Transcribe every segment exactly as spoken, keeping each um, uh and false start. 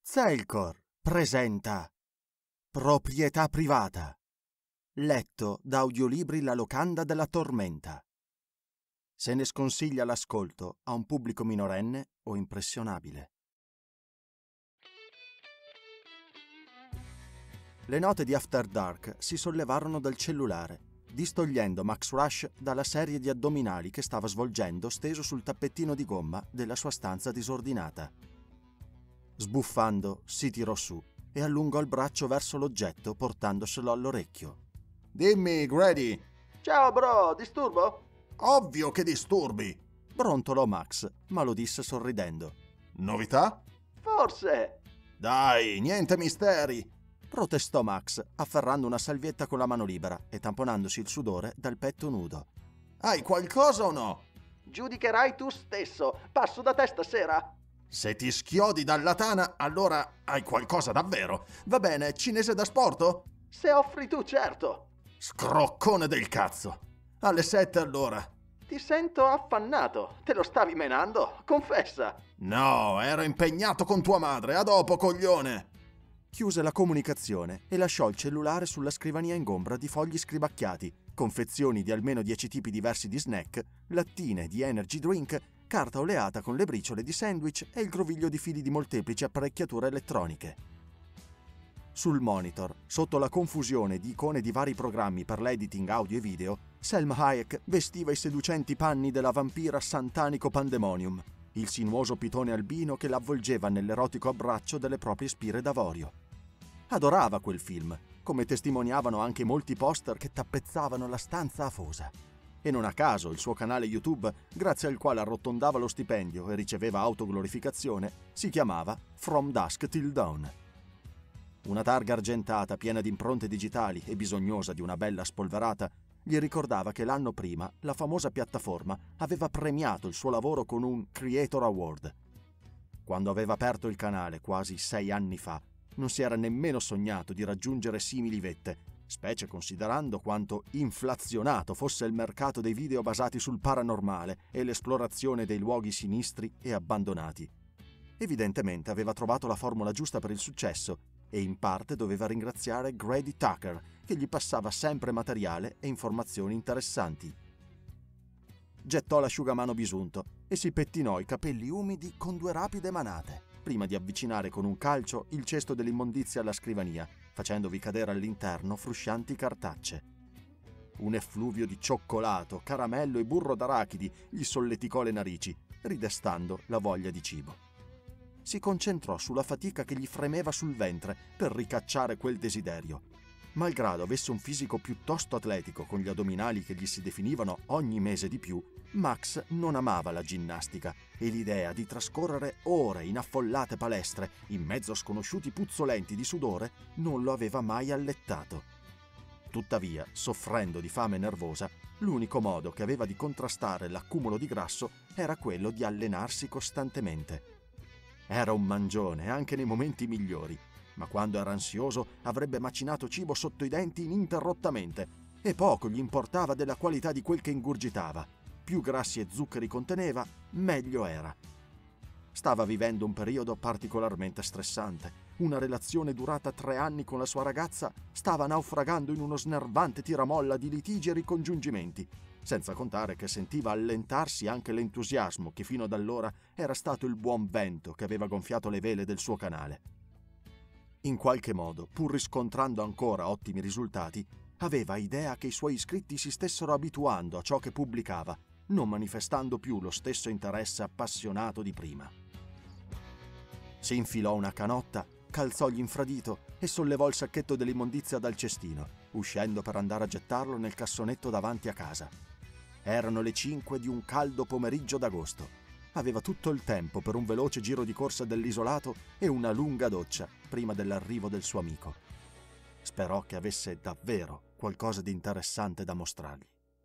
Zelkor presenta Proprietà privata, letto da Audiolibri La locanda della tormenta. Se ne sconsiglia l'ascolto a un pubblico minorenne o impressionabile. Le note di After Dark si sollevarono dal cellulare, distogliendo Max Rush dalla serie di addominali che stava svolgendo steso sul tappettino di gomma della sua stanza disordinata. Sbuffando, si tirò su e allungò il braccio verso l'oggetto portandoselo all'orecchio. Dimmi, Grady. Ciao, bro, disturbo? Ovvio che disturbi. Brontolò Max, ma lo disse sorridendo. Novità? Forse. Dai, niente misteri. Protestò Max, afferrando una salvietta con la mano libera e tamponandosi il sudore dal petto nudo. Hai qualcosa o no? Giudicherai tu stesso. Passo da te stasera. Se ti schiodi dalla tana, allora hai qualcosa davvero. Va bene, cinese da sporto? Se offri tu, certo. Scroccone del cazzo. Alle sette allora. Ti sento affannato. Te lo stavi menando? Confessa. No, ero impegnato con tua madre. A dopo, coglione. Chiuse la comunicazione e lasciò il cellulare sulla scrivania ingombra di fogli scribacchiati, confezioni di almeno dieci tipi diversi di snack, lattine di energy drink, carta oleata con le briciole di sandwich e il groviglio di fili di molteplici apparecchiature elettroniche. Sul monitor, sotto la confusione di icone di vari programmi per l'editing audio e video, Selma Hayek vestiva i seducenti panni della vampira Santanico Pandemonium, il sinuoso pitone albino che l'avvolgeva nell'erotico abbraccio delle proprie spire d'avorio. Adorava quel film, come testimoniavano anche molti poster che tappezzavano la stanza afosa. E non a caso il suo canale YouTube, grazie al quale arrotondava lo stipendio e riceveva autoglorificazione, si chiamava From Dusk Till Dawn. Una targa argentata piena di impronte digitali e bisognosa di una bella spolverata gli ricordava che l'anno prima la famosa piattaforma aveva premiato il suo lavoro con un Creator Award. Quando aveva aperto il canale quasi sei anni fa, non si era nemmeno sognato di raggiungere simili vette, specie considerando quanto inflazionato fosse il mercato dei video basati sul paranormale e l'esplorazione dei luoghi sinistri e abbandonati. Evidentemente aveva trovato la formula giusta per il successo e in parte doveva ringraziare Grady Tucker, che gli passava sempre materiale e informazioni interessanti. Gettò l'asciugamano bisunto e si pettinò i capelli umidi con due rapide manate, prima di avvicinare con un calcio il cesto dell'immondizia alla scrivania, facendovi cadere all'interno fruscianti cartacce. Un effluvio di cioccolato, caramello e burro d'arachidi gli solleticò le narici, ridestando la voglia di cibo. Si concentrò sulla fatica che gli fremeva sul ventre per ricacciare quel desiderio. Malgrado avesse un fisico piuttosto atletico con gli addominali che gli si definivano ogni mese di più, Max non amava la ginnastica e l'idea di trascorrere ore in affollate palestre in mezzo a sconosciuti puzzolenti di sudore non lo aveva mai allettato. Tuttavia, soffrendo di fame nervosa, l'unico modo che aveva di contrastare l'accumulo di grasso era quello di allenarsi costantemente. Era un mangione anche nei momenti migliori, ma quando era ansioso avrebbe macinato cibo sotto i denti ininterrottamente e poco gli importava della qualità di quel che ingurgitava. Più grassi e zuccheri conteneva, meglio era. Stava vivendo un periodo particolarmente stressante. Una relazione durata tre anni con la sua ragazza stava naufragando in uno snervante tiramolla di litigi e ricongiungimenti, senza contare che sentiva allentarsi anche l'entusiasmo che fino ad allora era stato il buon vento che aveva gonfiato le vele del suo canale. In qualche modo, pur riscontrando ancora ottimi risultati, aveva idea che i suoi iscritti si stessero abituando a ciò che pubblicava, non manifestando più lo stesso interesse appassionato di prima. Si infilò una canotta, calzò l'infradito e sollevò il sacchetto dell'immondizia dal cestino, uscendo per andare a gettarlo nel cassonetto davanti a casa. Erano le cinque di un caldo pomeriggio d'agosto. Aveva tutto il tempo per un veloce giro di corsa dell'isolato e una lunga doccia prima dell'arrivo del suo amico. Sperò che avesse davvero qualcosa di interessante da mostrargli.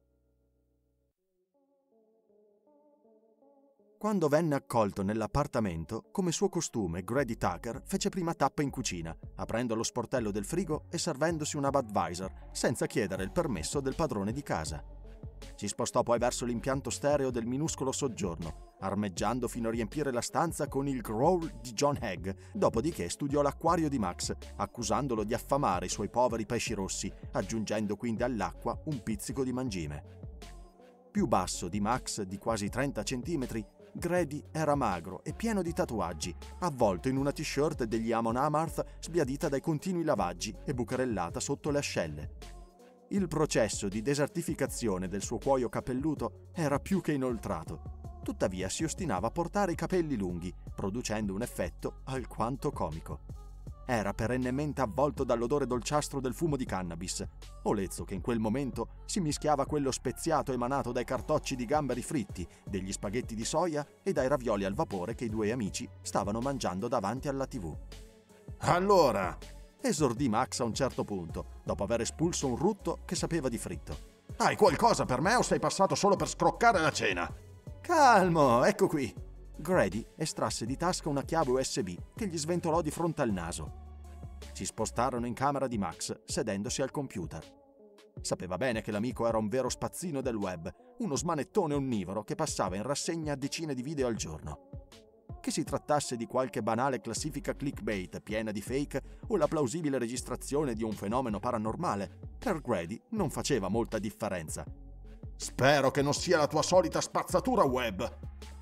Quando venne accolto nell'appartamento, come suo costume, Grady Tucker fece prima tappa in cucina, aprendo lo sportello del frigo e servendosi una Budweiser, senza chiedere il permesso del padrone di casa. Si spostò poi verso l'impianto stereo del minuscolo soggiorno, armeggiando fino a riempire la stanza con il growl di John Hagg, dopodiché studiò l'acquario di Max, accusandolo di affamare i suoi poveri pesci rossi, aggiungendo quindi all'acqua un pizzico di mangime. Più basso di Max di quasi trenta centimetri, Grady era magro e pieno di tatuaggi, avvolto in una t-shirt degli Amon Amarth sbiadita dai continui lavaggi e bucherellata sotto le ascelle. Il processo di desertificazione del suo cuoio capelluto era più che inoltrato. Tuttavia si ostinava a portare i capelli lunghi, producendo un effetto alquanto comico. Era perennemente avvolto dall'odore dolciastro del fumo di cannabis, olezzo che in quel momento si mischiava a quello speziato emanato dai cartocci di gamberi fritti, degli spaghetti di soia e dai ravioli al vapore che i due amici stavano mangiando davanti alla tivù. Allora, esordì Max a un certo punto, dopo aver espulso un rutto che sapeva di fritto. hai qualcosa per me o sei passato solo per scroccare la cena? Calmo, ecco qui. Grady estrasse di tasca una chiave U S B che gli sventolò di fronte al naso. Si spostarono in camera di Max, sedendosi al computer. Sapeva bene che l'amico era un vero spazzino del web, uno smanettone onnivoro che passava in rassegna decine di video al giorno. Che si trattasse di qualche banale classifica clickbait piena di fake o la plausibile registrazione di un fenomeno paranormale, per Grady non faceva molta differenza. Spero che non sia la tua solita spazzatura web.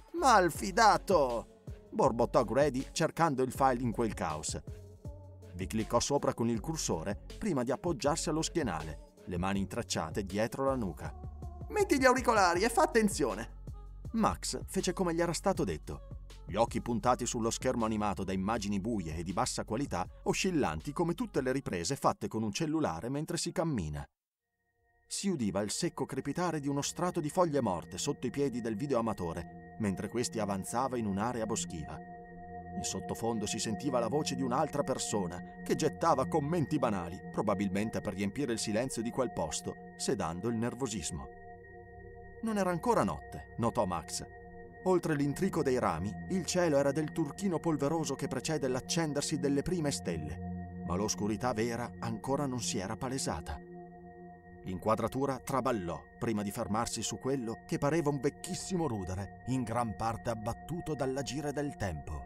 Malfidato! Borbottò Grady cercando il file in quel caos. Vi cliccò sopra con il cursore prima di appoggiarsi allo schienale, le mani intrecciate dietro la nuca. Metti gli auricolari e fa attenzione! Max fece come gli era stato detto. Gli occhi puntati sullo schermo animato da immagini buie e di bassa qualità, oscillanti come tutte le riprese fatte con un cellulare mentre si cammina. Si udiva il secco crepitare di uno strato di foglie morte sotto i piedi del videoamatore, mentre questi avanzava in un'area boschiva. In sottofondo si sentiva la voce di un'altra persona che gettava commenti banali, probabilmente per riempire il silenzio di quel posto, sedando il nervosismo. Non era ancora notte, notò Max. Oltre l'intrico dei rami, il cielo era del turchino polveroso che precede l'accendersi delle prime stelle, ma l'oscurità vera ancora non si era palesata. L'inquadratura traballò prima di fermarsi su quello che pareva un vecchissimo rudere, in gran parte abbattuto dall'agire del tempo.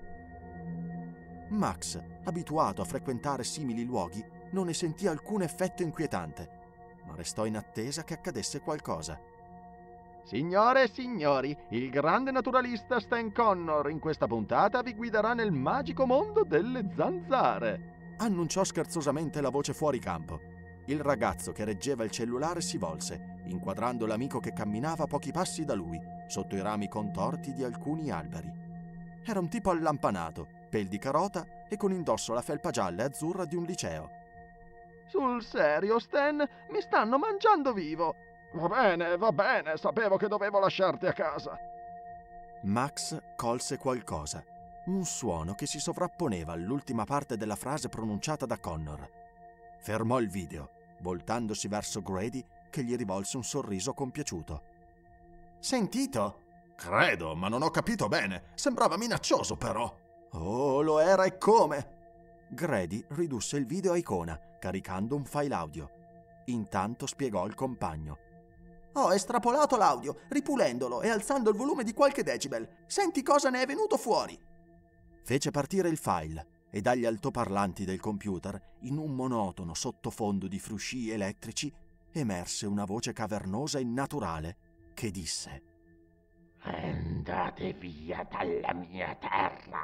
Max, abituato a frequentare simili luoghi, non ne sentì alcun effetto inquietante, ma restò in attesa che accadesse qualcosa. Signore e signori, il grande naturalista Stan Connor in questa puntata vi guiderà nel magico mondo delle zanzare, annunciò scherzosamente la voce fuori campo. Il ragazzo che reggeva il cellulare si volse, inquadrando l'amico che camminava a pochi passi da lui, sotto i rami contorti di alcuni alberi. Era un tipo allampanato, pel di carota e con indosso la felpa gialla e azzurra di un liceo. Sul serio, Stan? Mi stanno mangiando vivo! Va bene, va bene, sapevo che dovevo lasciarti a casa. Max colse qualcosa, un suono che si sovrapponeva all'ultima parte della frase pronunciata da Connor. Fermò il video, voltandosi verso Grady, che gli rivolse un sorriso compiaciuto. Sentito? Credo, ma non ho capito bene. Sembrava minaccioso, però. Oh, lo era e come? Grady ridusse il video a icona, caricando un file audio. Intanto spiegò al compagno. Ho estrapolato l'audio, ripulendolo e alzando il volume di qualche decibel. Senti cosa ne è venuto fuori. Fece partire il file e dagli altoparlanti del computer, in un monotono sottofondo di frusci elettrici, emerse una voce cavernosa e naturale che disse: Andate via dalla mia terra.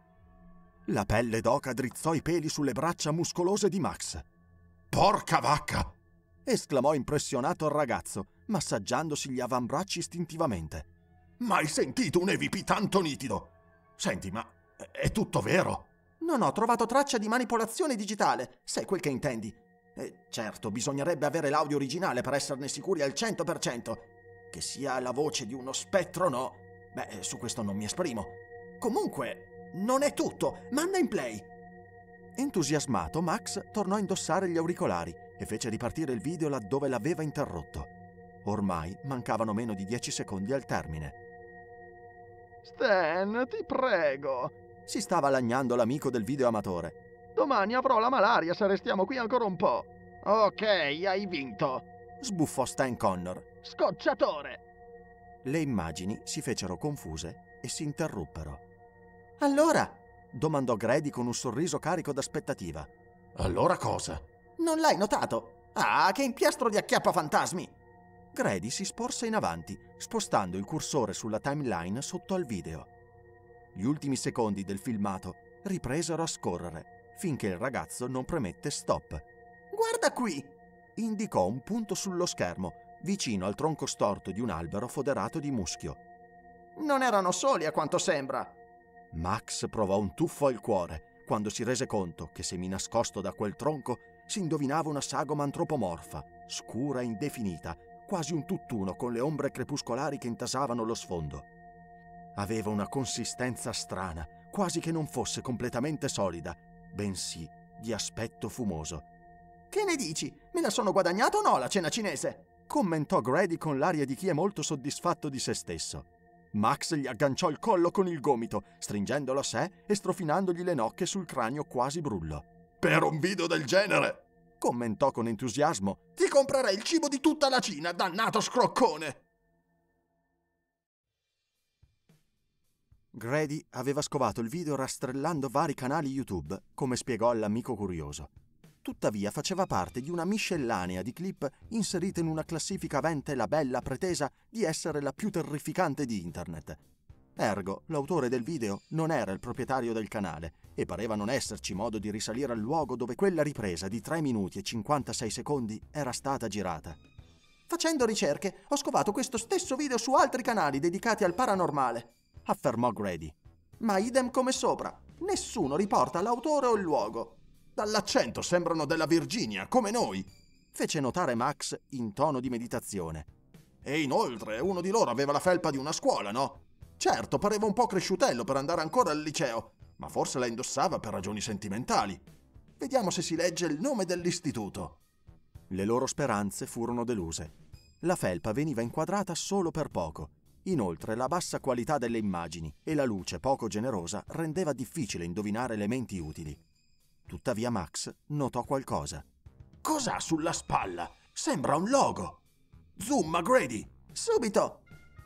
La pelle d'oca drizzò i peli sulle braccia muscolose di Max. Porca vacca! Esclamò impressionato il ragazzo, massaggiandosi gli avambracci istintivamente. Mai sentito un E V P tanto nitido? Senti, ma è tutto vero? Non ho trovato traccia di manipolazione digitale, se è quel che intendi. E certo, bisognerebbe avere l'audio originale per esserne sicuri al cento per cento. Che sia la voce di uno spettro o no, beh, su questo non mi esprimo. Comunque, non è tutto, manda in play. Entusiasmato, Max tornò a indossare gli auricolari e fece ripartire il video laddove l'aveva interrotto. Ormai mancavano meno di dieci secondi al termine. Stan, ti prego. Si stava lagnando l'amico del videoamatore. Domani avrò la malaria se restiamo qui ancora un po'. Ok, hai vinto. Sbuffò Stan Connor, scocciatore! Le immagini si fecero confuse e si interruppero. Allora? Domandò Grady con un sorriso carico d'aspettativa. Allora cosa? Non l'hai notato? Ah, che impiastro di acchiappafantasmi! Grady si sporse in avanti, spostando il cursore sulla timeline sotto al video. Gli ultimi secondi del filmato ripresero a scorrere, finché il ragazzo non premette stop. Guarda qui! Indicò un punto sullo schermo, vicino al tronco storto di un albero foderato di muschio. Non erano soli, a quanto sembra. Max provò un tuffo al cuore quando si rese conto che seminascosto da quel tronco si indovinava una sagoma antropomorfa, scura e indefinita, quasi un tutt'uno con le ombre crepuscolari che intasavano lo sfondo. Aveva una consistenza strana, quasi che non fosse completamente solida, bensì di aspetto fumoso. Che ne dici? Me la sono guadagnata o no la cena cinese? Commentò Grady con l'aria di chi è molto soddisfatto di se stesso. Max gli agganciò il collo con il gomito, stringendolo a sé e strofinandogli le nocche sul cranio quasi brullo. Per un video del genere, commentò con entusiasmo, ti comprerei il cibo di tutta la Cina, dannato scroccone! Grady aveva scovato il video rastrellando vari canali YouTube, come spiegò all'amico curioso. Tuttavia faceva parte di una miscellanea di clip inserite in una classifica avente la bella pretesa di essere la più terrificante di internet. Ergo, l'autore del video non era il proprietario del canale e pareva non esserci modo di risalire al luogo dove quella ripresa di tre minuti e cinquantasei secondi era stata girata. Facendo ricerche, ho scovato questo stesso video su altri canali dedicati al paranormale, affermò Grady. Ma idem come sopra, nessuno riporta l'autore o il luogo. Dall'accento sembrano della Virginia, come noi, fece notare Max in tono di meditazione. E inoltre uno di loro aveva la felpa di una scuola, no? Certo, pareva un po' cresciutello per andare ancora al liceo, ma forse la indossava per ragioni sentimentali. Vediamo se si legge il nome dell'istituto. Le loro speranze furono deluse. La felpa veniva inquadrata solo per poco. Inoltre la bassa qualità delle immagini e la luce poco generosa rendeva difficile indovinare elementi utili. Tuttavia Max notò qualcosa. Cos'ha sulla spalla? Sembra un logo. Zoom, Grady. Subito.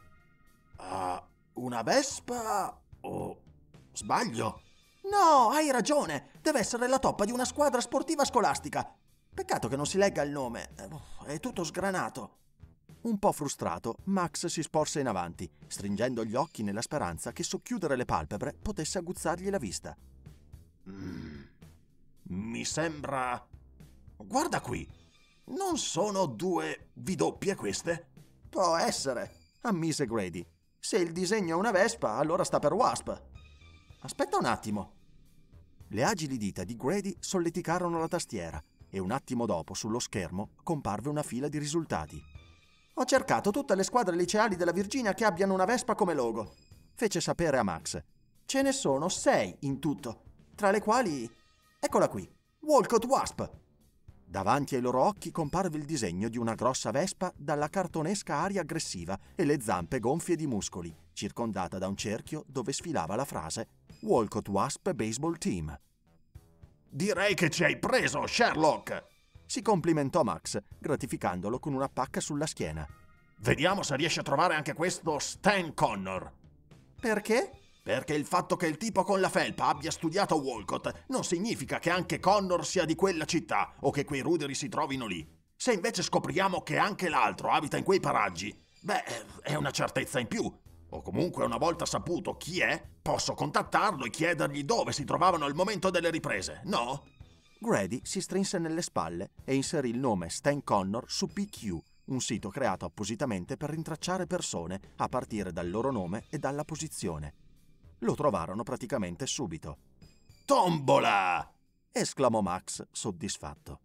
Uh, una vespa o... sbaglio? No, hai ragione. Deve essere la toppa di una squadra sportiva scolastica. Peccato che non si legga il nome. È tutto sgranato. Un po' frustrato, Max si sporse in avanti, stringendo gli occhi nella speranza che socchiudere le palpebre potesse aguzzargli la vista. Mm. Mi sembra... Guarda qui. Non sono due V doppie queste? Può essere, ammise Grady. Se il disegno è una vespa, allora sta per Wasp. Aspetta un attimo. Le agili dita di Grady solleticarono la tastiera e un attimo dopo sullo schermo comparve una fila di risultati. Ho cercato tutte le squadre liceali della Virginia che abbiano una vespa come logo, fece sapere a Max. Ce ne sono sei in tutto, tra le quali... Eccola qui, Walcott Wasp. Davanti ai loro occhi comparve il disegno di una grossa vespa dalla cartonesca aria aggressiva e le zampe gonfie di muscoli, circondata da un cerchio dove sfilava la frase Walcott Wasp Baseball Team. Direi che ci hai preso, Sherlock! Si complimentò Max, gratificandolo con una pacca sulla schiena. Vediamo se riesci a trovare anche questo Stan Connor. Perché? Perché il fatto che il tipo con la felpa abbia studiato Walcott non significa che anche Connor sia di quella città o che quei ruderi si trovino lì. Se invece scopriamo che anche l'altro abita in quei paraggi, beh, è una certezza in più. O comunque, una volta saputo chi è, posso contattarlo e chiedergli dove si trovavano al momento delle riprese, no? Grady si strinse nelle spalle e inserì il nome Stan Connor su P Q, un sito creato appositamente per rintracciare persone a partire dal loro nome e dalla posizione. Lo trovarono praticamente subito. Tombola! Esclamò Max, soddisfatto.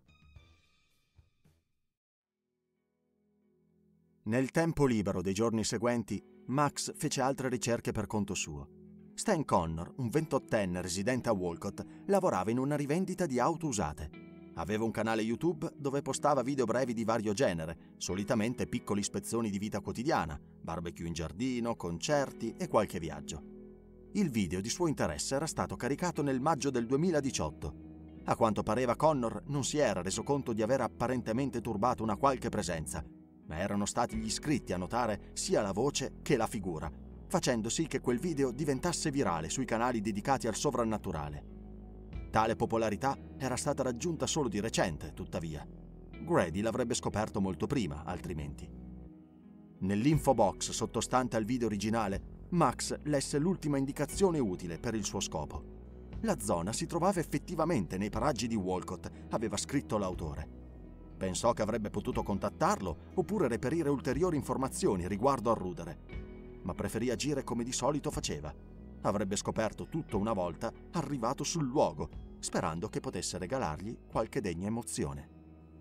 Nel tempo libero dei giorni seguenti, Max fece altre ricerche per conto suo. Stan Connor, un ventottenne residente a Walcott, lavorava in una rivendita di auto usate. Aveva un canale YouTube dove postava video brevi di vario genere, solitamente piccoli spezzoni di vita quotidiana, barbecue in giardino, concerti e qualche viaggio. Il video di suo interesse era stato caricato nel maggio del duemiladiciotto. A quanto pareva Connor non si era reso conto di aver apparentemente turbato una qualche presenza. ma erano stati gli iscritti a notare sia la voce che la figura, facendo sì che quel video diventasse virale sui canali dedicati al sovrannaturale. Tale popolarità era stata raggiunta solo di recente, tuttavia. Grady l'avrebbe scoperto molto prima, altrimenti. Nell'info box sottostante al video originale, Max lesse l'ultima indicazione utile per il suo scopo. La zona si trovava effettivamente nei paraggi di Walcott, aveva scritto l'autore. Pensò che avrebbe potuto contattarlo oppure reperire ulteriori informazioni riguardo al rudere, ma preferì agire come di solito faceva. Avrebbe scoperto tutto una volta arrivato sul luogo, sperando che potesse regalargli qualche degna emozione.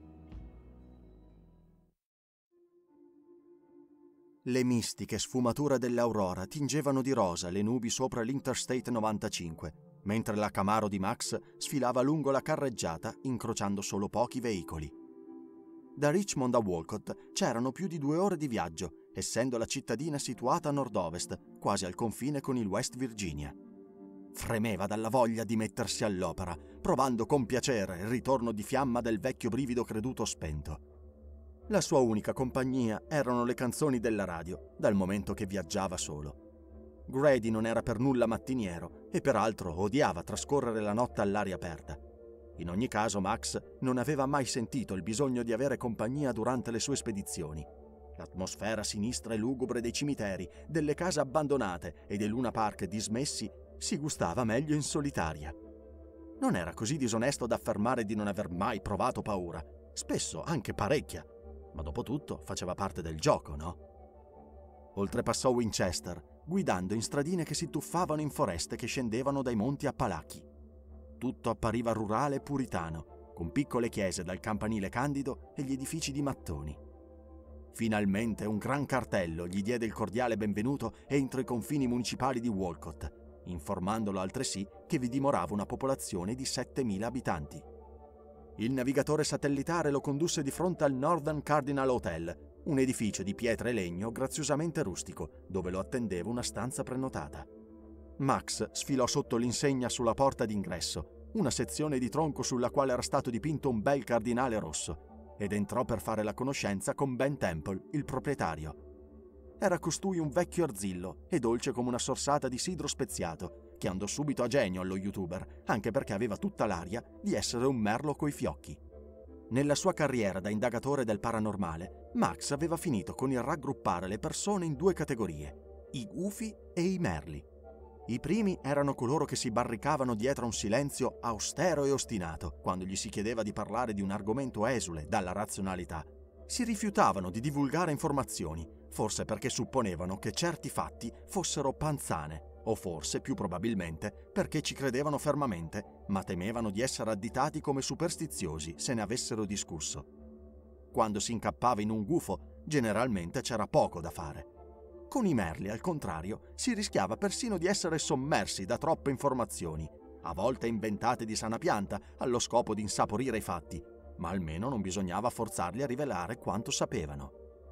Le mistiche sfumature dell'aurora tingevano di rosa le nubi sopra l'Interstate novantacinque, mentre la Camaro di Max sfilava lungo la carreggiata incrociando solo pochi veicoli. Da Richmond a Walcott c'erano più di due ore di viaggio, essendo la cittadina situata a nord-ovest, quasi al confine con il West Virginia. Fremeva dalla voglia di mettersi all'opera, provando con piacere il ritorno di fiamma del vecchio brivido creduto spento. La sua unica compagnia erano le canzoni della radio, dal momento che viaggiava solo. Grady non era per nulla mattiniero e peraltro odiava trascorrere la notte all'aria aperta. In ogni caso Max non aveva mai sentito il bisogno di avere compagnia durante le sue spedizioni. L'atmosfera sinistra e lugubre dei cimiteri, delle case abbandonate e dei Luna Park dismessi si gustava meglio in solitaria. Non era così disonesto da affermare di non aver mai provato paura, spesso anche parecchia, ma dopo tutto faceva parte del gioco, no? Oltrepassò Winchester, guidando in stradine che si tuffavano in foreste che scendevano dai monti Appalachi. Tutto appariva rurale e puritano, con piccole chiese dal campanile candido e gli edifici di mattoni. Finalmente un gran cartello gli diede il cordiale benvenuto entro i confini municipali di Walcott, informandolo altresì che vi dimorava una popolazione di settemila abitanti. Il navigatore satellitare lo condusse di fronte al Northern Cardinal Hotel, un edificio di pietra e legno graziosamente rustico, dove lo attendeva una stanza prenotata. Max sfilò sotto l'insegna sulla porta d'ingresso, una sezione di tronco sulla quale era stato dipinto un bel cardinale rosso, ed entrò per fare la conoscenza con Ben Temple, il proprietario. Era costui un vecchio arzillo e dolce come una sorsata di sidro speziato, che andò subito a genio allo youtuber, anche perché aveva tutta l'aria di essere un merlo coi fiocchi. Nella sua carriera da indagatore del paranormale, Max aveva finito con il raggruppare le persone in due categorie, i gufi e i merli. I primi erano coloro che si barricavano dietro a un silenzio austero e ostinato quando gli si chiedeva di parlare di un argomento esule dalla razionalità. Si rifiutavano di divulgare informazioni, forse perché supponevano che certi fatti fossero panzane, o forse, più probabilmente, perché ci credevano fermamente, ma temevano di essere additati come superstiziosi se ne avessero discusso. Quando si incappava in un gufo, generalmente c'era poco da fare. Con i merli, al contrario, si rischiava persino di essere sommersi da troppe informazioni, a volte inventate di sana pianta, allo scopo di insaporire i fatti, ma almeno non bisognava forzarli a rivelare quanto sapevano.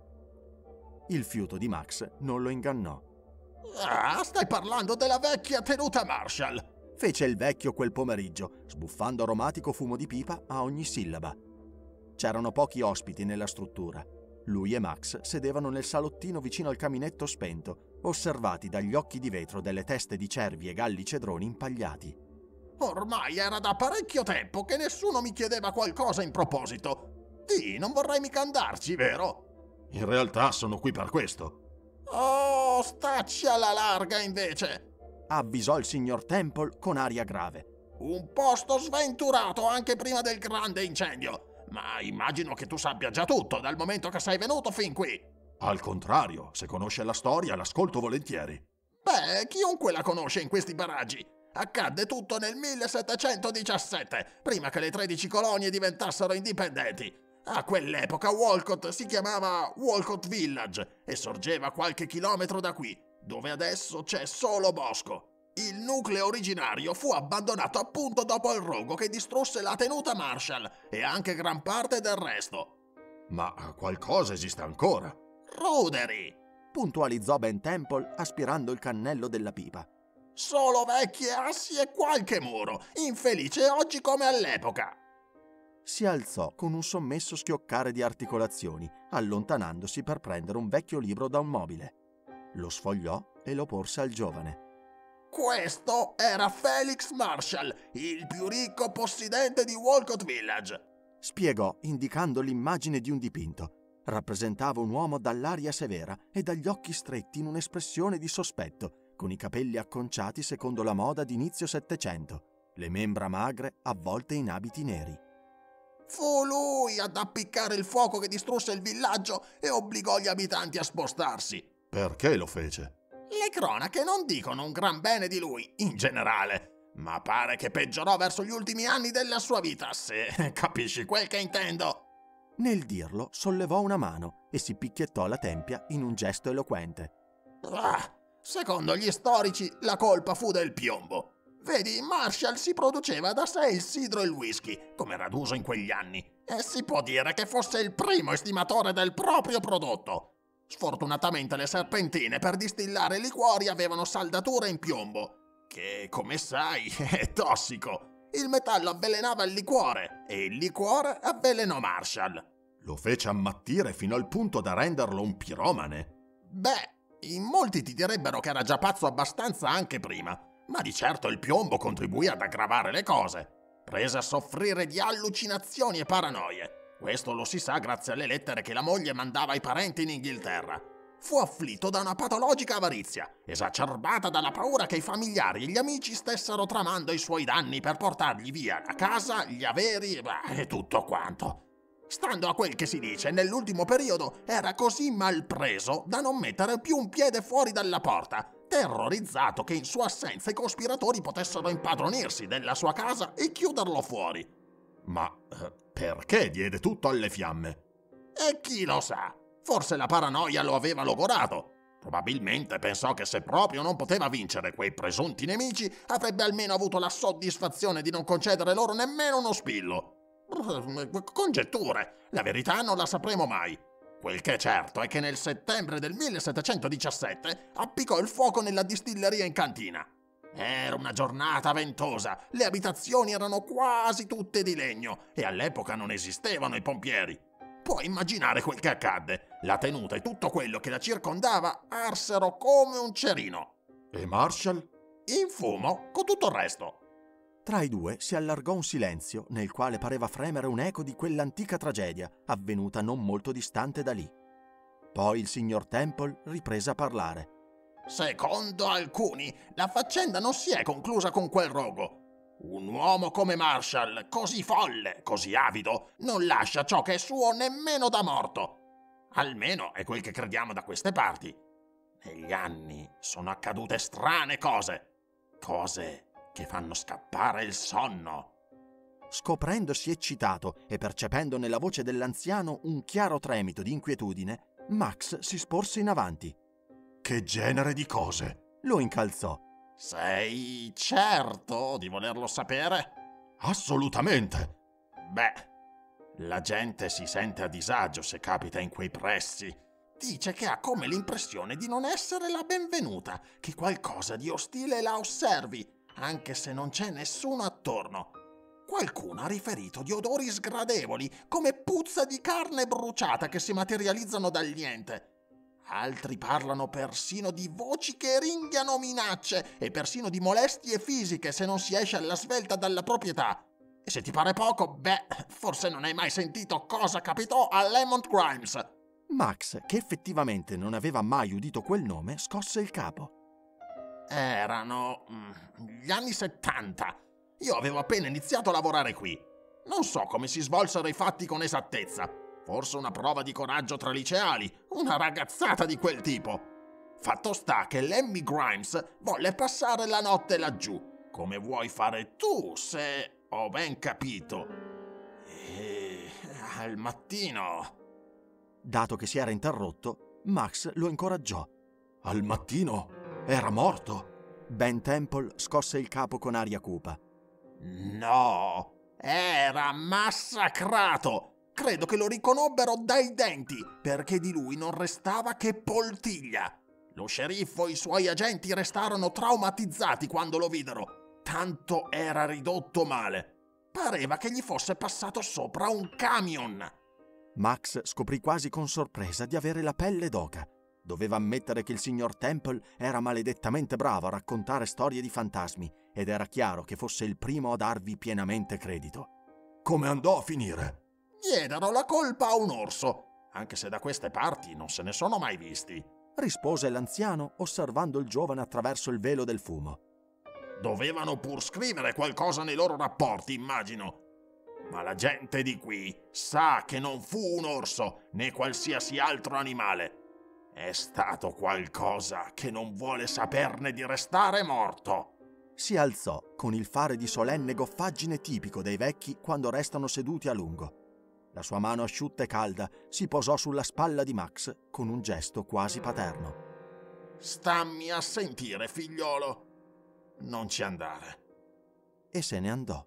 Il fiuto di Max non lo ingannò. Ah, stai parlando della vecchia tenuta Marshall! Fece il vecchio quel pomeriggio, sbuffando aromatico fumo di pipa a ogni sillaba. C'erano pochi ospiti nella struttura. Lui e Max sedevano nel salottino vicino al caminetto spento, osservati dagli occhi di vetro delle teste di cervi e galli cedroni impagliati. Ormai era da parecchio tempo che nessuno mi chiedeva qualcosa in proposito. Dì, non vorrai mica andarci, vero? In realtà sono qui per questo. Oh, stacci alla larga invece! Avvisò il signor Temple con aria grave. Un posto sventurato anche prima del grande incendio. Ma immagino che tu sappia già tutto dal momento che sei venuto fin qui. Al contrario, se conosce la storia l'ascolto volentieri. Beh, chiunque la conosce in questi paraggi. Accadde tutto nel millesettecentodiciassette, prima che le tredici colonie diventassero indipendenti. A quell'epoca Walcott si chiamava Walcott Village e sorgeva qualche chilometro da qui, dove adesso c'è solo bosco. Il nucleo originario fu abbandonato appunto dopo il rogo che distrusse la tenuta Marshall e anche gran parte del resto. Ma qualcosa esiste ancora. Ruderi! Puntualizzò Ben Temple aspirando il cannello della pipa. Solo vecchie assi e qualche muro, infelice oggi come all'epoca. si alzò con un sommesso schioccare di articolazioni, allontanandosi per prendere un vecchio libro da un mobile. Lo sfogliò e lo porse al giovane. Questo era Felix Marshall, il più ricco possidente di Walcott Village, spiegò indicando l'immagine di un dipinto. Rappresentava un uomo dall'aria severa e dagli occhi stretti in un'espressione di sospetto, con i capelli acconciati secondo la moda di inizio Settecento, le membra magre avvolte in abiti neri. Fu lui ad appiccare il fuoco che distrusse il villaggio e obbligò gli abitanti a spostarsi. Perché lo fece? Le cronache non dicono un gran bene di lui, in generale, ma pare che peggiorò verso gli ultimi anni della sua vita, se capisci quel che intendo. Nel dirlo, sollevò una mano e si picchiettò la tempia in un gesto eloquente. Ah, secondo gli storici, la colpa fu del piombo. Vedi, Marshall si produceva da sé il sidro e il whisky, come era d'uso in quegli anni, e si può dire che fosse il primo estimatore del proprio prodotto. Sfortunatamente le serpentine per distillare liquori avevano saldature in piombo, che, come sai, è tossico. Il metallo avvelenava il liquore e il liquore avvelenò Marshall. Lo fece ammattire fino al punto da renderlo un piromane? Beh, in molti ti direbbero che era già pazzo abbastanza anche prima, ma di certo il piombo contribuì ad aggravare le cose. Prese a soffrire di allucinazioni e paranoie. Questo lo si sa grazie alle lettere che la moglie mandava ai parenti in Inghilterra. Fu afflitto da una patologica avarizia, esacerbata dalla paura che i familiari e gli amici stessero tramando i suoi danni per portargli via la casa, gli averi beh, e tutto quanto. Stando a quel che si dice, nell'ultimo periodo era così mal preso da non mettere più un piede fuori dalla porta, terrorizzato che in sua assenza i cospiratori potessero impadronirsi della sua casa e chiuderlo fuori. Ma eh, perché diede tutto alle fiamme? E chi lo sa? Forse la paranoia lo aveva logorato. Probabilmente pensò che se proprio non poteva vincere quei presunti nemici, avrebbe almeno avuto la soddisfazione di non concedere loro nemmeno uno spillo. Congetture, la verità non la sapremo mai. Quel che è certo è che nel settembre del millesettecentodiciassette appiccò il fuoco nella distilleria in cantina. Era una giornata ventosa, le abitazioni erano quasi tutte di legno e all'epoca non esistevano i pompieri. Puoi immaginare quel che accadde. La tenuta e tutto quello che la circondava arsero come un cerino. E Marshall? In fumo, con tutto il resto. Tra i due si allargò un silenzio nel quale pareva fremere un eco di quell'antica tragedia avvenuta non molto distante da lì. Poi il signor Temple riprese a parlare. Secondo alcuni, la faccenda non si è conclusa con quel rogo. Un uomo come Marshall, così folle, così avido, non lascia ciò che è suo nemmeno da morto. Almeno è quel che crediamo da queste parti. Negli anni sono accadute strane cose. Cose che fanno scappare il sonno. Scoprendosi eccitato e percependo nella voce dell'anziano un chiaro tremito di inquietudine, Max si sporse in avanti. Che genere di cose? Lo incalzò. Sei certo di volerlo sapere? Assolutamente. Beh, la gente si sente a disagio se capita in quei pressi. Dice che ha come l'impressione di non essere la benvenuta, che qualcosa di ostile la osservi, anche se non c'è nessuno attorno. Qualcuno ha riferito di odori sgradevoli, come puzza di carne bruciata che si materializzano dal niente. Altri parlano persino di voci che ringhiano minacce e persino di molestie fisiche se non si esce alla svelta dalla proprietà. E se ti pare poco, beh, forse non hai mai sentito cosa capitò a Lamont Grimes. Max, che effettivamente non aveva mai udito quel nome, scosse il capo. Erano mm, gli anni settanta. Io avevo appena iniziato a lavorare qui. Non so come si svolsero i fatti con esattezza. Forse una prova di coraggio tra liceali, una ragazzata di quel tipo. Fatto sta che Lemmy Grimes volle passare la notte laggiù, come vuoi fare tu, se ho ben capito. E al mattino... Dato che si era interrotto, Max lo incoraggiò. Al mattino era morto? Ben Temple scosse il capo con aria cupa. No, era massacrato. Credo che lo riconobbero dai denti, perché di lui non restava che poltiglia. Lo sceriffo e i suoi agenti restarono traumatizzati quando lo videro. Tanto era ridotto male. Pareva che gli fosse passato sopra un camion. Max scoprì quasi con sorpresa di avere la pelle d'oca. Doveva ammettere che il signor Temple era maledettamente bravo a raccontare storie di fantasmi ed era chiaro che fosse il primo a darvi pienamente credito. Come andò a finire? Diedero la colpa a un orso, anche se da queste parti non se ne sono mai visti, rispose l'anziano osservando il giovane attraverso il velo del fumo. Dovevano pur scrivere qualcosa nei loro rapporti, immagino. Ma la gente di qui sa che non fu un orso né qualsiasi altro animale. È stato qualcosa che non vuole saperne di restare morto. Si alzò con il fare di solenne goffaggine tipico dei vecchi quando restano seduti a lungo. La sua mano asciutta e calda si posò sulla spalla di Max con un gesto quasi paterno. Stammi a sentire, figliolo. Non ci andare. E se ne andò.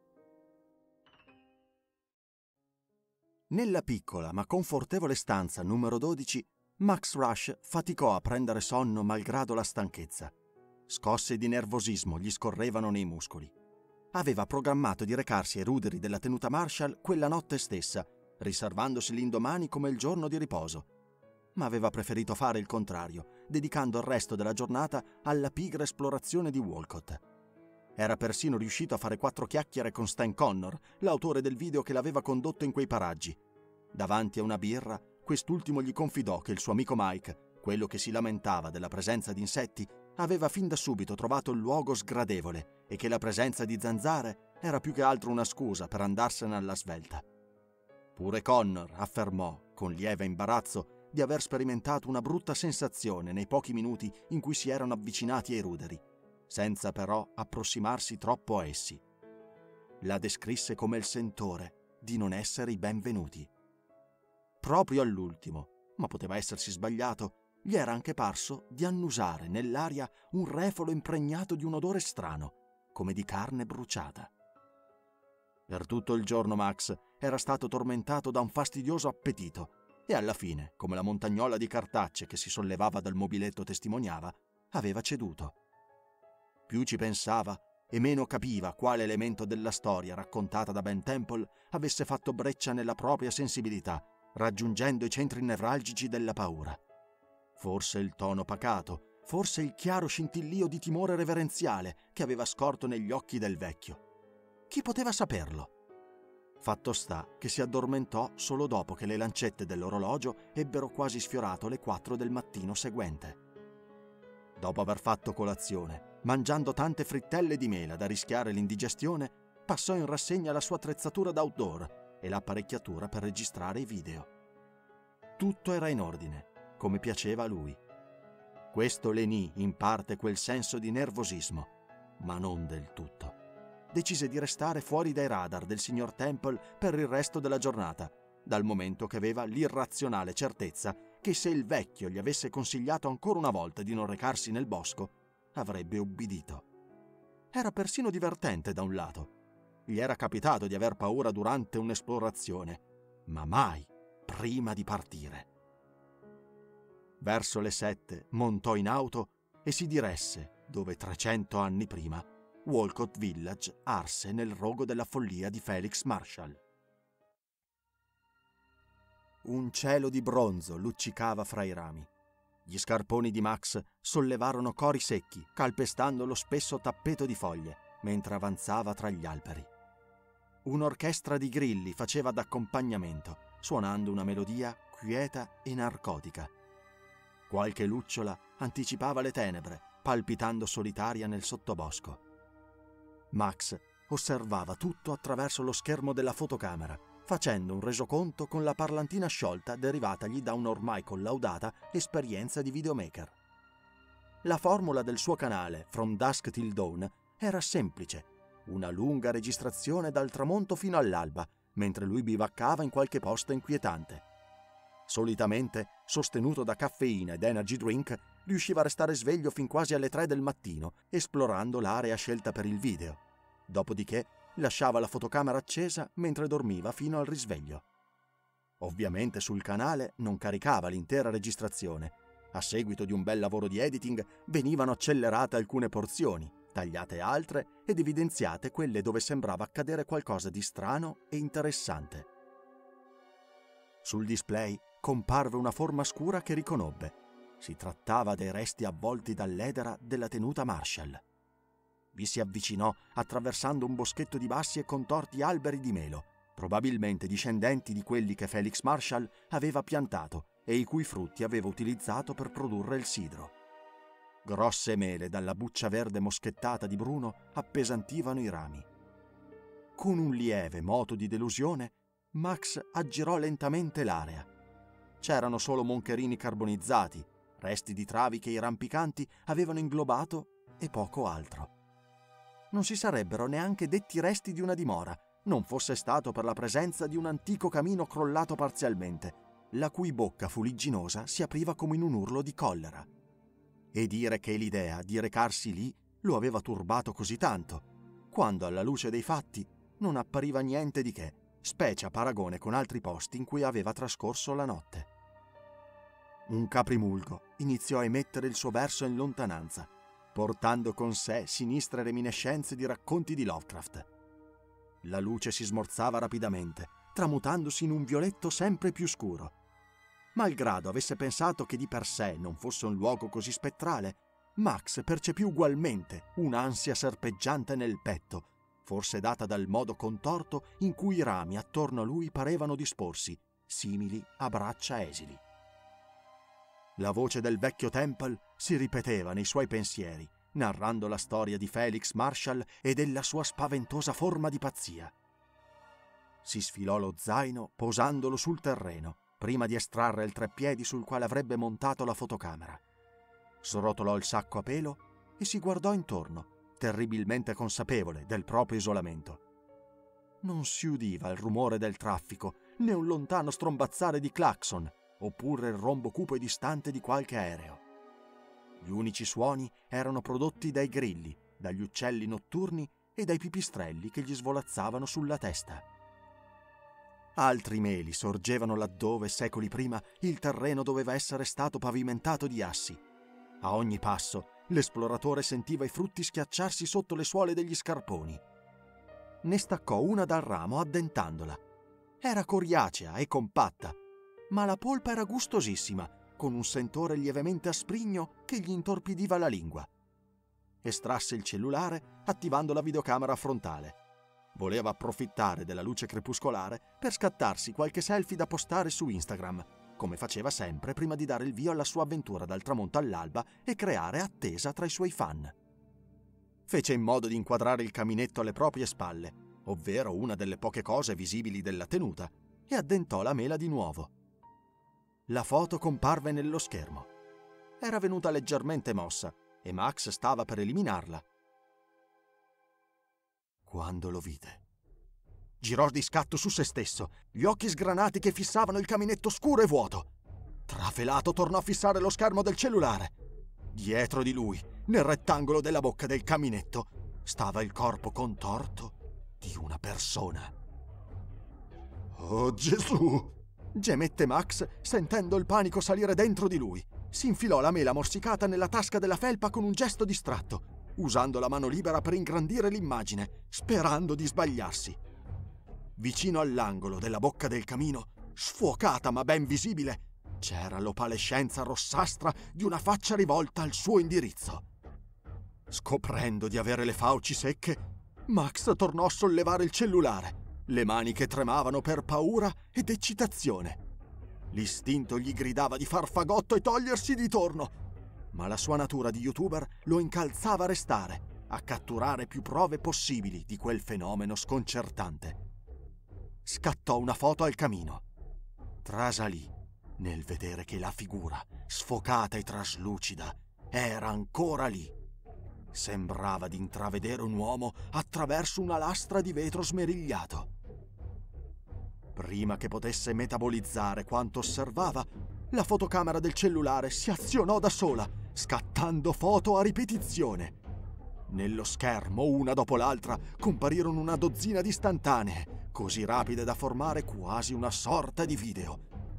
Nella piccola ma confortevole stanza numero dodici, Max Rush faticò a prendere sonno malgrado la stanchezza. Scosse di nervosismo gli scorrevano nei muscoli. Aveva programmato di recarsi ai ruderi della tenuta Marshall quella notte stessa, riservandosi l'indomani come il giorno di riposo. Ma aveva preferito fare il contrario, dedicando il resto della giornata alla pigra esplorazione di Walcott. Era persino riuscito a fare quattro chiacchiere con Stan Connor, l'autore del video che l'aveva condotto in quei paraggi. Davanti a una birra, quest'ultimo gli confidò che il suo amico Mike, quello che si lamentava della presenza di insetti, aveva fin da subito trovato il luogo sgradevole e che la presenza di zanzare era più che altro una scusa per andarsene alla svelta. Pure Connor affermò, con lieve imbarazzo, di aver sperimentato una brutta sensazione nei pochi minuti in cui si erano avvicinati ai ruderi, senza però approssimarsi troppo a essi. La descrisse come il sentore di non essere i benvenuti. Proprio all'ultimo, ma poteva essersi sbagliato, gli era anche parso di annusare nell'aria un refolo impregnato di un odore strano, come di carne bruciata. Per tutto il giorno Max era stato tormentato da un fastidioso appetito e alla fine, come la montagnola di cartacce che si sollevava dal mobiletto testimoniava, aveva ceduto. Più ci pensava e meno capiva quale elemento della storia raccontata da Ben Temple avesse fatto breccia nella propria sensibilità, raggiungendo i centri nevralgici della paura. Forse il tono pacato, forse il chiaro scintillio di timore reverenziale che aveva scorto negli occhi del vecchio. Chi poteva saperlo? Fatto sta che si addormentò solo dopo che le lancette dell'orologio ebbero quasi sfiorato le quattro del mattino seguente. Dopo aver fatto colazione, mangiando tante frittelle di mela da rischiare l'indigestione, passò in rassegna la sua attrezzatura d'outdoor e l'apparecchiatura per registrare i video. Tutto era in ordine, come piaceva a lui. Questo lenì in parte quel senso di nervosismo, ma non del tutto. Decise di restare fuori dai radar del signor Temple per il resto della giornata, dal momento che aveva l'irrazionale certezza che se il vecchio gli avesse consigliato ancora una volta di non recarsi nel bosco, avrebbe ubbidito. Era persino divertente da un lato. Gli era capitato di aver paura durante un'esplorazione, ma mai prima di partire. Verso le sette montò in auto e si diresse dove trecento anni prima Walcott Village arse nel rogo della follia di Felix Marshall. Un cielo di bronzo luccicava fra i rami. Gli scarponi di Max sollevarono cori secchi, calpestando lo spesso tappeto di foglie, mentre avanzava tra gli alberi. Un'orchestra di grilli faceva d'accompagnamento, suonando una melodia quieta e narcotica. Qualche lucciola anticipava le tenebre, palpitando solitaria nel sottobosco. Max osservava tutto attraverso lo schermo della fotocamera, facendo un resoconto con la parlantina sciolta derivatagli da un'ormai collaudata esperienza di videomaker. La formula del suo canale, From Dusk Till Dawn, era semplice: una lunga registrazione dal tramonto fino all'alba, mentre lui bivaccava in qualche posto inquietante. Solitamente, sostenuto da caffeina ed energy drink, riusciva a restare sveglio fin quasi alle tre del mattino, esplorando l'area scelta per il video. Dopodiché lasciava la fotocamera accesa mentre dormiva fino al risveglio. Ovviamente sul canale non caricava l'intera registrazione. A seguito di un bel lavoro di editing venivano accelerate alcune porzioni, tagliate altre ed evidenziate quelle dove sembrava accadere qualcosa di strano e interessante. Sul display comparve una forma scura che riconobbe. Si trattava dei resti avvolti dall'edera della tenuta Marshall. Vi si avvicinò attraversando un boschetto di bassi e contorti alberi di melo, probabilmente discendenti di quelli che Felix Marshall aveva piantato e i cui frutti aveva utilizzato per produrre il sidro. Grosse mele dalla buccia verde moschettata di Bruno appesantivano i rami. Con un lieve moto di delusione, Max aggirò lentamente l'area. C'erano solo moncherini carbonizzati, resti di travi che i rampicanti avevano inglobato e poco altro. Non si sarebbero neanche detti resti di una dimora, non fosse stato per la presenza di un antico camino crollato parzialmente, la cui bocca fuligginosa si apriva come in un urlo di collera. E dire che l'idea di recarsi lì lo aveva turbato così tanto, quando alla luce dei fatti non appariva niente di che, specie a paragone con altri posti in cui aveva trascorso la notte. Un caprimulgo iniziò a emettere il suo verso in lontananza, portando con sé sinistre reminiscenze di racconti di Lovecraft. La luce si smorzava rapidamente, tramutandosi in un violetto sempre più scuro. Malgrado avesse pensato che di per sé non fosse un luogo così spettrale, Max percepì ugualmente un'ansia serpeggiante nel petto, forse data dal modo contorto in cui i rami attorno a lui parevano disporsi, simili a braccia esili. La voce del vecchio Temple si ripeteva nei suoi pensieri, narrando la storia di Felix Marshall e della sua spaventosa forma di pazzia. Si sfilò lo zaino posandolo sul terreno, prima di estrarre il treppiedi sul quale avrebbe montato la fotocamera. Srotolò il sacco a pelo e si guardò intorno, terribilmente consapevole del proprio isolamento. Non si udiva il rumore del traffico, né un lontano strombazzare di clacson, oppure il rombo cupo e distante di qualche aereo. Gli unici suoni erano prodotti dai grilli, dagli uccelli notturni e dai pipistrelli che gli svolazzavano sulla testa. Altri meli sorgevano laddove, secoli prima, il terreno doveva essere stato pavimentato di assi. A ogni passo, l'esploratore sentiva i frutti schiacciarsi sotto le suole degli scarponi. Ne staccò una dal ramo addentandola. Era coriacea e compatta, ma la polpa era gustosissima, con un sentore lievemente asprigno che gli intorpidiva la lingua. Estrasse il cellulare attivando la videocamera frontale. Voleva approfittare della luce crepuscolare per scattarsi qualche selfie da postare su Instagram, come faceva sempre prima di dare il via alla sua avventura dal tramonto all'alba e creare attesa tra i suoi fan. Fece in modo di inquadrare il caminetto alle proprie spalle, ovvero una delle poche cose visibili della tenuta, e addentò la mela di nuovo. La foto comparve nello schermo. Era venuta leggermente mossa e Max stava per eliminarla quando lo vide. Girò di scatto su se stesso, gli occhi sgranati che fissavano il caminetto scuro e vuoto. Trafelato tornò a fissare lo schermo del cellulare. Dietro di lui, nel rettangolo della bocca del caminetto, stava il corpo contorto di una persona. «Oh Gesù!» gemette Max, sentendo il panico salire dentro di lui. Si infilò la mela morsicata nella tasca della felpa con un gesto distratto, usando la mano libera per ingrandire l'immagine, sperando di sbagliarsi. Vicino all'angolo della bocca del camino, sfuocata ma ben visibile, c'era l'opalescenza rossastra di una faccia rivolta al suo indirizzo. Scoprendo di avere le fauci secche, Max tornò a sollevare il cellulare, le mani che tremavano per paura ed eccitazione. L'istinto gli gridava di far fagotto e togliersi di torno, ma la sua natura di youtuber lo incalzava a restare, a catturare più prove possibili di quel fenomeno sconcertante. Scattò una foto al camino. Trasalì nel vedere che la figura, sfocata e traslucida, era ancora lì. Sembrava di intravedere un uomo attraverso una lastra di vetro smerigliato. Prima che potesse metabolizzare quanto osservava, la fotocamera del cellulare si azionò da sola, scattando foto a ripetizione. Nello schermo, una dopo l'altra, comparirono una dozzina di istantanee, così rapide da formare quasi una sorta di video.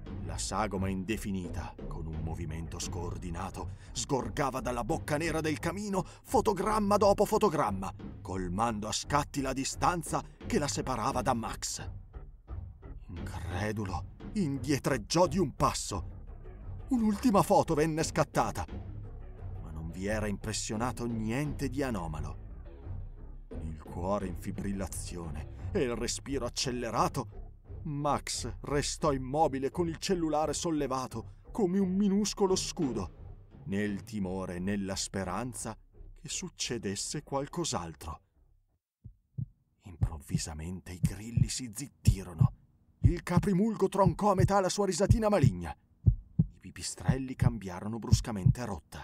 La sagoma indefinita, con un movimento scordinato, sgorgava dalla bocca nera del camino fotogramma dopo fotogramma, colmando a scatti la distanza che la separava da Max. Incredulo, indietreggiò di un passo. Un'ultima foto venne scattata, ma non vi era impressionato niente di anomalo. Il cuore in fibrillazione e il respiro accelerato, Max restò immobile con il cellulare sollevato come un minuscolo scudo, nel timore, nella speranza che succedesse qualcos'altro. Improvvisamente i grilli si zittirono. Il caprimulgo troncò a metà la sua risatina maligna. I pipistrelli cambiarono bruscamente rotta.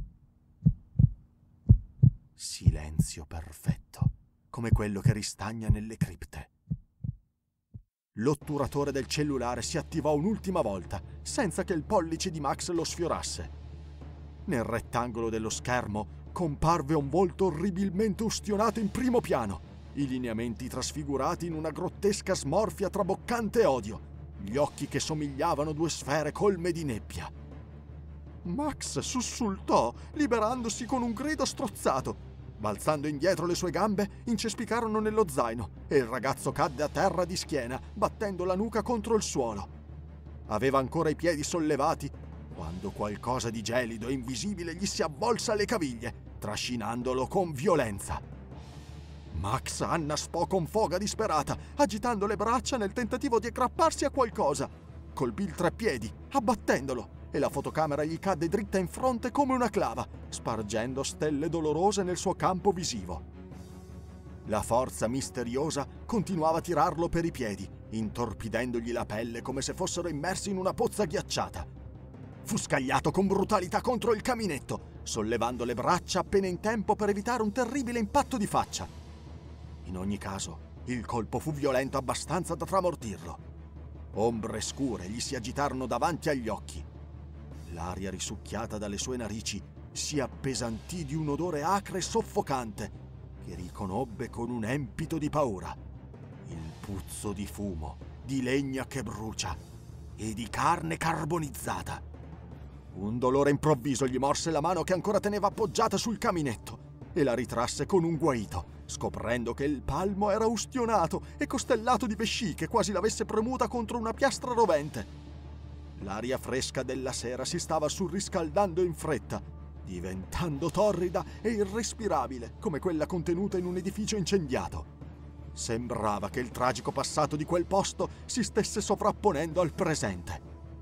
Silenzio perfetto, come quello che ristagna nelle cripte. L'otturatore del cellulare si attivò un'ultima volta, senza che il pollice di Max lo sfiorasse. Nel rettangolo dello schermo comparve un volto orribilmente ustionato in primo piano, i lineamenti trasfigurati in una grottesca smorfia traboccante odio, gli occhi che somigliavano due sfere colme di nebbia. Max sussultò, liberandosi con un grido strozzato. Balzando indietro, le sue gambe incespicarono nello zaino e il ragazzo cadde a terra di schiena, battendo la nuca contro il suolo. Aveva ancora i piedi sollevati quando qualcosa di gelido e invisibile gli si avvolse alle caviglie, trascinandolo con violenza. Max annaspò con foga disperata, agitando le braccia nel tentativo di aggrapparsi a qualcosa. Colpì il treppiedi, abbattendolo, e la fotocamera gli cadde dritta in fronte come una clava, spargendo stelle dolorose nel suo campo visivo. La forza misteriosa continuava a tirarlo per i piedi, intorpidendogli la pelle come se fossero immersi in una pozza ghiacciata. Fu scagliato con brutalità contro il caminetto, sollevando le braccia appena in tempo per evitare un terribile impatto di faccia. In ogni caso, il colpo fu violento abbastanza da tramortirlo. Ombre scure gli si agitarono davanti agli occhi. L'aria risucchiata dalle sue narici si appesantì di un odore acre e soffocante che riconobbe con un empito di paura. Il puzzo di fumo, di legna che brucia e di carne carbonizzata. Un dolore improvviso gli morse la mano che ancora teneva appoggiata sul caminetto e la ritrasse con un guaito, scoprendo che il palmo era ustionato e costellato di vesciche, quasi l'avesse premuta contro una piastra rovente. L'aria fresca della sera si stava surriscaldando in fretta, diventando torrida e irrespirabile come quella contenuta in un edificio incendiato. Sembrava che il tragico passato di quel posto si stesse sovrapponendo al presente.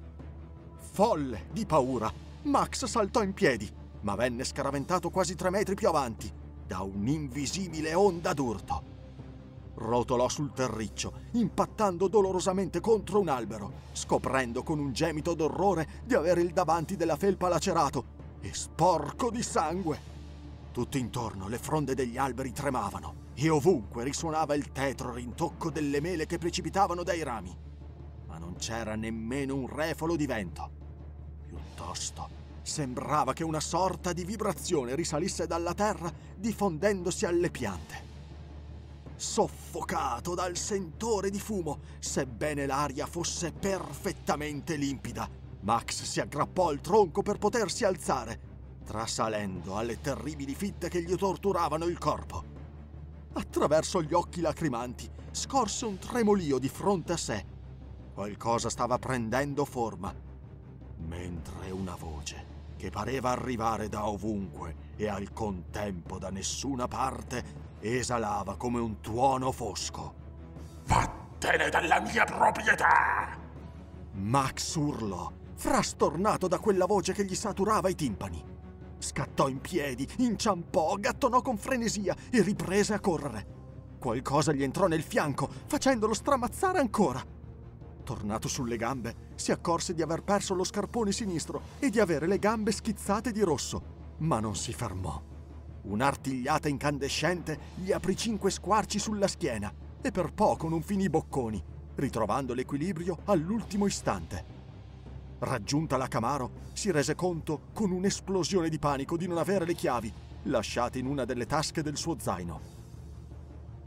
Folle di paura, Max saltò in piedi, ma venne scaraventato quasi tre metri più avanti da un'invisibile onda d'urto. Rotolò sul terriccio, impattando dolorosamente contro un albero, scoprendo con un gemito d'orrore di avere il davanti della felpa lacerato e sporco di sangue. Tutto intorno le fronde degli alberi tremavano e ovunque risuonava il tetro rintocco delle mele che precipitavano dai rami. Ma non c'era nemmeno un refolo di vento. Piuttosto, sembrava che una sorta di vibrazione risalisse dalla terra diffondendosi alle piante. Soffocato dal sentore di fumo, sebbene l'aria fosse perfettamente limpida, Max si aggrappò al tronco per potersi alzare, trasalendo alle terribili fitte che gli torturavano il corpo. Attraverso gli occhi lacrimanti scorse un tremolio di fronte a sé. Qualcosa stava prendendo forma, mentre una voce, che pareva arrivare da ovunque e al contempo da nessuna parte, esalava come un tuono fosco. Vattene dalla mia proprietà! Max urlò, frastornato da quella voce che gli saturava i timpani. Scattò in piedi, inciampò, gattonò con frenesia e riprese a correre. Qualcosa gli entrò nel fianco, facendolo stramazzare ancora. Tornato sulle gambe, si accorse di aver perso lo scarpone sinistro e di avere le gambe schizzate di rosso, ma non si fermò. Un'artigliata incandescente gli aprì cinque squarci sulla schiena e per poco non finì bocconi, ritrovando l'equilibrio all'ultimo istante. Raggiunta la Camaro, si rese conto con un'esplosione di panico di non avere le chiavi, lasciate in una delle tasche del suo zaino.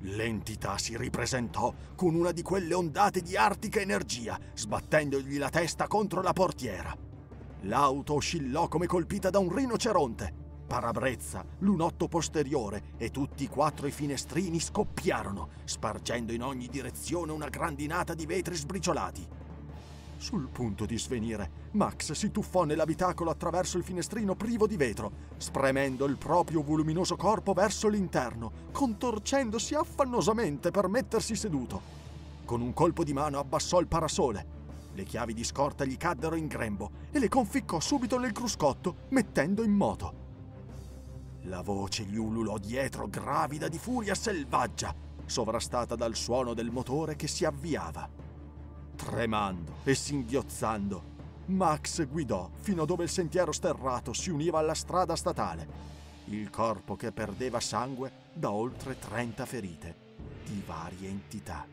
L'entità si ripresentò con una di quelle ondate di artica energia, sbattendogli la testa contro la portiera. L'auto oscillò come colpita da un rinoceronte. Parabrezza, lunotto posteriore e tutti e quattro i finestrini scoppiarono, spargendo in ogni direzione una grandinata di vetri sbriciolati. Sul punto di svenire, Max si tuffò nell'abitacolo attraverso il finestrino privo di vetro, spremendo il proprio voluminoso corpo verso l'interno, contorcendosi affannosamente per mettersi seduto. Con un colpo di mano abbassò il parasole. Le chiavi di scorta gli caddero in grembo e le conficcò subito nel cruscotto, mettendo in moto. La voce gli ululò dietro, gravida di furia selvaggia, sovrastata dal suono del motore che si avviava. Tremando e singhiozzando, Max guidò fino a dove il sentiero sterrato si univa alla strada statale, il corpo che perdeva sangue da oltre trenta ferite di varie entità.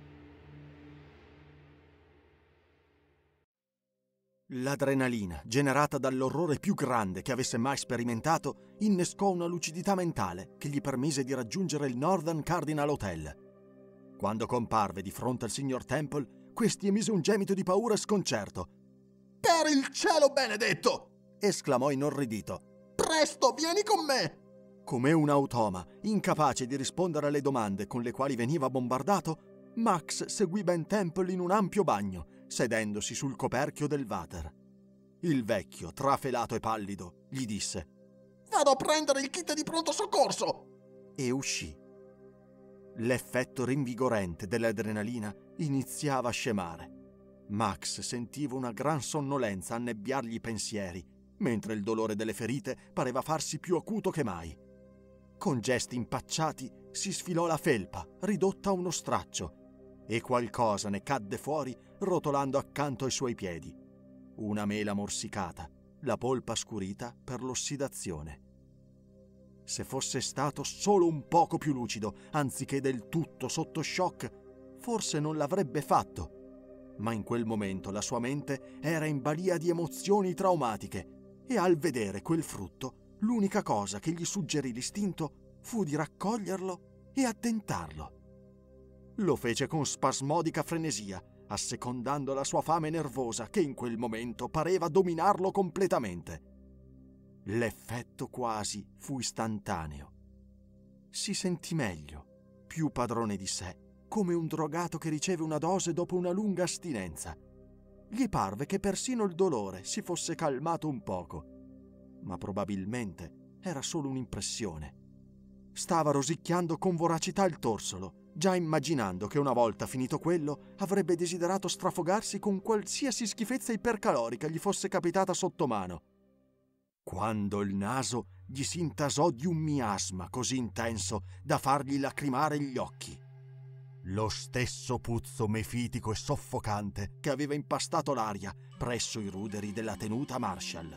L'adrenalina, generata dall'orrore più grande che avesse mai sperimentato, innescò una lucidità mentale che gli permise di raggiungere il Northern Cardinal Hotel. Quando comparve di fronte al signor Temple, questi emise un gemito di paura e sconcerto. «Per il cielo benedetto!» esclamò inorridito. «Presto, vieni con me!» Come un automa, incapace di rispondere alle domande con le quali veniva bombardato, Max seguì Ben Temple in un ampio bagno, sedendosi sul coperchio del water. Il vecchio, trafelato e pallido, gli disse: «Vado a prendere il kit di pronto soccorso!» e uscì. L'effetto rinvigorente dell'adrenalina iniziava a scemare. Max sentiva una gran sonnolenza annebbiargli i pensieri, mentre il dolore delle ferite pareva farsi più acuto che mai. Con gesti impacciati si sfilò la felpa, ridotta a uno straccio, e qualcosa ne cadde fuori rotolando accanto ai suoi piedi. Una mela morsicata, la polpa scurita per l'ossidazione. Se fosse stato solo un poco più lucido, anziché del tutto sotto shock, forse non l'avrebbe fatto. Ma in quel momento la sua mente era in balia di emozioni traumatiche e al vedere quel frutto, l'unica cosa che gli suggerì l'istinto fu di raccoglierlo e addentarlo. Lo fece con spasmodica frenesia, assecondando la sua fame nervosa che in quel momento pareva dominarlo completamente. L'effetto quasi fu istantaneo. Si sentì meglio, più padrone di sé, come un drogato che riceve una dose dopo una lunga astinenza. Gli parve che persino il dolore si fosse calmato un poco, ma probabilmente era solo un'impressione. Stava rosicchiando con voracità il torsolo, già immaginando che una volta finito quello avrebbe desiderato strafogarsi con qualsiasi schifezza ipercalorica gli fosse capitata sotto mano. Quando il naso gli si intasò di un miasma così intenso da fargli lacrimare gli occhi. Lo stesso puzzo mefitico e soffocante che aveva impastato l'aria presso i ruderi della tenuta Marshall.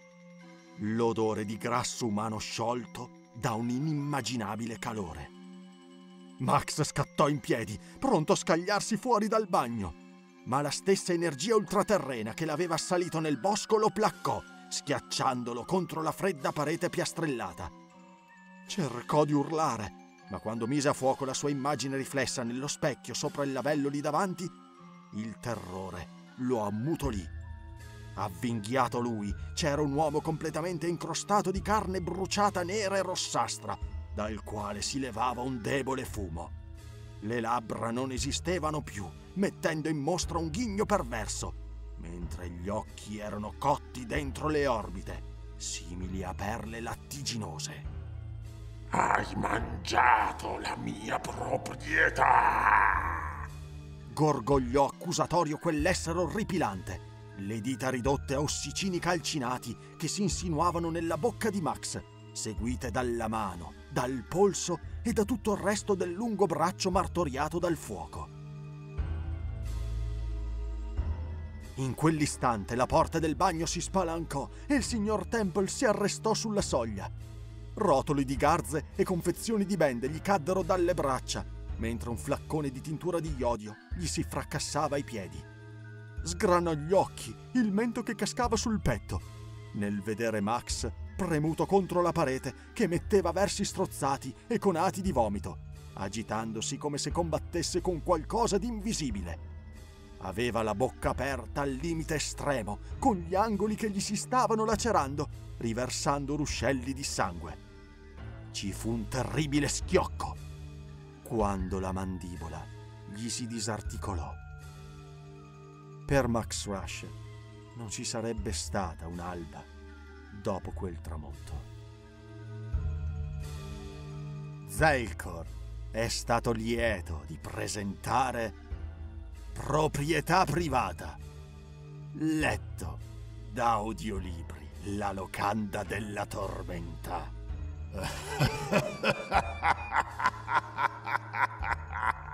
L'odore di grasso umano sciolto da un inimmaginabile calore. Max scattò in piedi, pronto a scagliarsi fuori dal bagno, ma la stessa energia ultraterrena che l'aveva assalito nel bosco lo placcò, schiacciandolo contro la fredda parete piastrellata. Cercò di urlare, ma quando mise a fuoco la sua immagine riflessa nello specchio sopra il lavello lì davanti, il terrore lo ammutolì. Avvinghiato lui, c'era un uomo completamente incrostato di carne bruciata nera e rossastra, dal quale si levava un debole fumo. Le labbra non esistevano più, mettendo in mostra un ghigno perverso, mentre gli occhi erano cotti dentro le orbite, simili a perle lattiginose. Hai mangiato la mia proprietà! Gorgogliò accusatorio quell'essere orripilante, le dita ridotte a ossicini calcinati che si insinuavano nella bocca di Max, seguite dalla mano, dal polso e da tutto il resto del lungo braccio martoriato dal fuoco. In quell'istante la porta del bagno si spalancò e il signor Temple si arrestò sulla soglia. Rotoli di garze e confezioni di bende gli caddero dalle braccia, mentre un flaccone di tintura di iodio gli si fracassava ai piedi. Sgranò gli occhi, il mento che cascava sul petto, nel vedere Max premuto contro la parete che emetteva versi strozzati e conati di vomito. agitandosi come se combattesse con qualcosa di invisibile. Aveva la bocca aperta al limite estremo, con gli angoli che gli si stavano lacerando, riversando ruscelli di sangue. Ci fu un terribile schiocco, quando la mandibola gli si disarticolò. Per Max Rush non ci sarebbe stata un'alba dopo quel tramonto. Zelkor è stato lieto di presentare Proprietà privata, letto da audiolibri, la locanda della tormenta.